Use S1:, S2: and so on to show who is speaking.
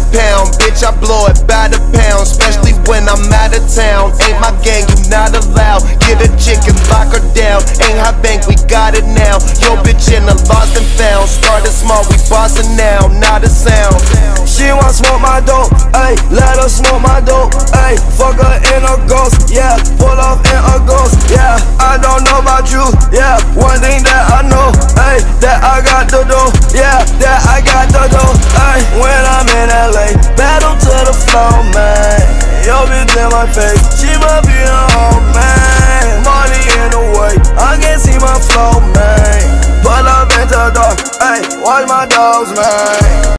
S1: pound, bitch, I blow it by the pound, especially when I'm out of town. Ain't my gang, you not allowed. Get a chick and lock her down. Ain't high bank, we got it now. Yo, bitch in the lost and found. Started small, we bossing now, not a sound.
S2: She want smoke my dope, ayy, let her smoke my dope, ayy. Fuck her in a ghost, yeah, pull off in a ghost, yeah. I don't know about you, yeah. One thing that I know, ayy, that I got the dough, yeah, that I got the dough, ayy. When I'm in LA, battle to the floor, man. Yo, bitch in my face, she must be a hoe, man. Money in the way, I can't see my flow, man. Pull up into the door, ayy, watch my dogs, man.